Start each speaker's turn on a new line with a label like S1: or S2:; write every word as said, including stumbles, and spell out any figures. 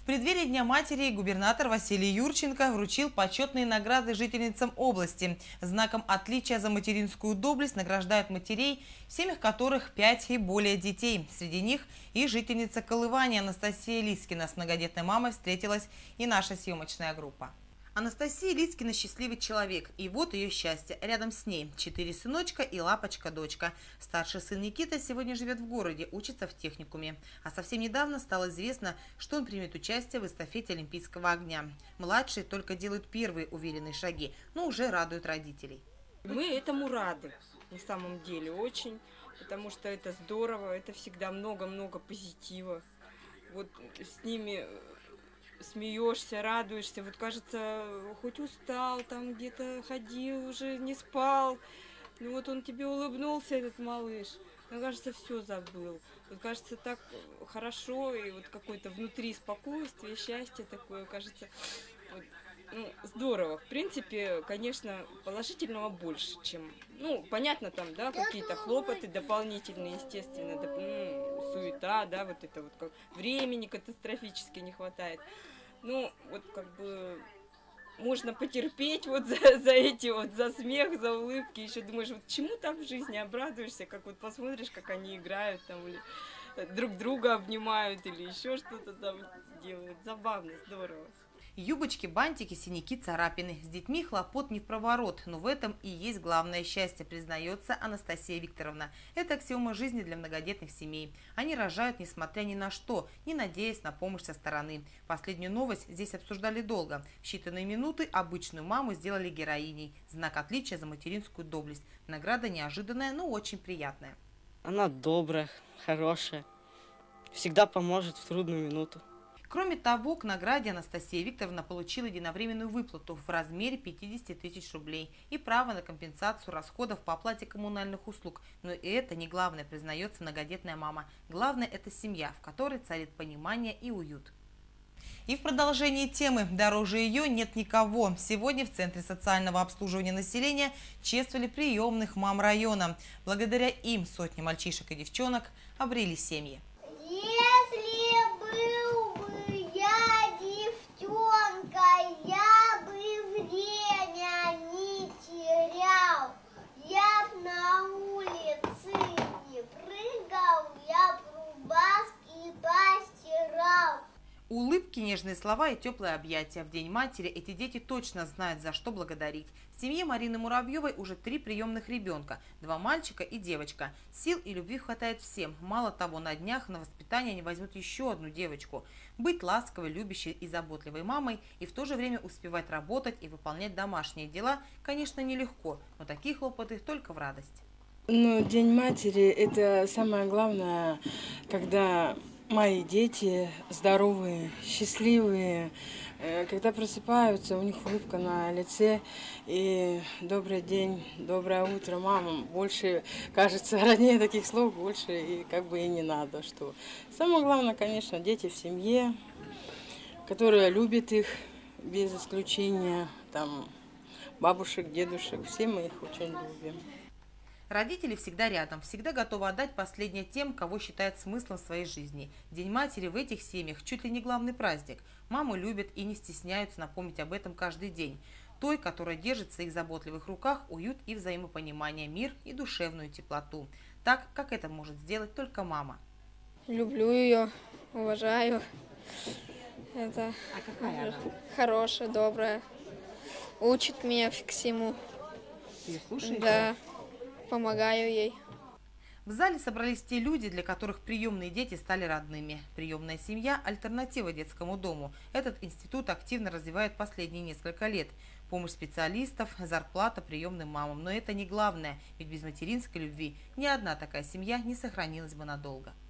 S1: преддверии Дня матери губернатор Василий Юрченко вручил почетные награды жительницам области. Знаком отличия за материнскую доблесть награждают матерей, в семьях которых пять и более детей. Среди них и жительница Колывани Анастасия Лискина. С многодетной мамой встретилась и наша съемочная группа. Анастасия Лискина – счастливый человек. И вот ее счастье. Рядом с ней четыре сыночка и лапочка-дочка. Старший сын Никита сегодня живет в городе, учится в техникуме. А совсем недавно стало известно, что он примет участие в эстафете Олимпийского огня. Младшие только делают первые уверенные шаги, но уже радуют родителей.
S2: Мы этому рады, на самом деле, очень, потому что это здорово, это всегда много-много позитива. Вот с ними смеешься, радуешься, вот кажется, хоть устал, там где-то ходил, уже не спал, ну вот он тебе улыбнулся, этот малыш, мне кажется, все забыл. Вот кажется, так хорошо, и вот какое-то внутри спокойствие, счастье такое, кажется, вот, ну, здорово. В принципе, конечно, положительного больше, чем, ну, понятно, там, да, какие-то хлопоты дополнительные, естественно, доп... ну, суета, да, вот это вот, как времени катастрофически не хватает. Ну, вот как бы можно потерпеть вот за, за эти вот, за смех, за улыбки, еще думаешь, вот чему там в жизни обрадуешься, как вот посмотришь, как они играют там, или друг друга обнимают, или еще что-то там делают. Забавно, здорово.
S1: Юбочки, бантики, синяки, царапины. С детьми хлопот не впроворот, но в этом и есть главное счастье, признается Анастасия Викторовна. Это аксиома жизни для многодетных семей. Они рожают несмотря ни на что, не надеясь на помощь со стороны. Последнюю новость здесь обсуждали долго. В считанные минуты обычную маму сделали героиней. Знак отличия за материнскую доблесть. Награда неожиданная, но очень приятная.
S3: Она добрая, хорошая, всегда поможет в трудную минуту.
S1: Кроме того, к награде Анастасия Викторовна получила единовременную выплату в размере пятидесяти тысяч рублей и право на компенсацию расходов по оплате коммунальных услуг. Но и это не главное, признается многодетная мама. Главное – это семья, в которой царит понимание и уют. И в продолжении темы «Дороже ее нет никого». Сегодня в Центре социального обслуживания населения чествовали приемных мам района. Благодаря им сотни мальчишек и девчонок обрели семьи.
S4: Если был бы я девчонка, я бы время не терял. Я б на улице не прыгал, я б рубашки постирал.
S1: Улыбки, нежные слова и теплые объятия. В День матери эти дети точно знают, за что благодарить. В семье Марины Муравьевой уже три приемных ребенка. Два мальчика и девочка. Сил и любви хватает всем. Мало того, на днях на воспитание они возьмут еще одну девочку. Быть ласковой, любящей и заботливой мамой и в то же время успевать работать и выполнять домашние дела, конечно, нелегко. Но такие хлопоты только в радость.
S5: Ну, День матери – это самое главное, когда мои дети здоровые, счастливые, когда просыпаются, у них улыбка на лице, и добрый день, доброе утро, мама. Больше, кажется, роднее таких слов больше и как бы и не надо. Что. Самое главное, конечно, дети в семье, которые любят их без исключения, там, бабушек, дедушек, все мы их очень любим.
S1: Родители всегда рядом, всегда готовы отдать последнее тем, кого считают смыслом своей жизни. День матери в этих семьях чуть ли не главный праздник. Маму любят и не стесняются напомнить об этом каждый день. Той, которая держит в своих заботливых руках уют и взаимопонимание, мир и душевную теплоту. Так, как это может сделать только мама.
S6: Люблю ее, уважаю. Это
S1: а какая она?
S6: Хорошая, добрая. Учит меня всему.
S1: Ты слушаешь?
S6: Да. Помогаю ей.
S1: В зале собрались те люди, для которых приемные дети стали родными. Приемная семья – альтернатива детскому дому. Этот институт активно развивает последние несколько лет. Помощь специалистов, зарплата приемным мамам. Но это не главное, ведь без материнской любви ни одна такая семья не сохранилась бы надолго.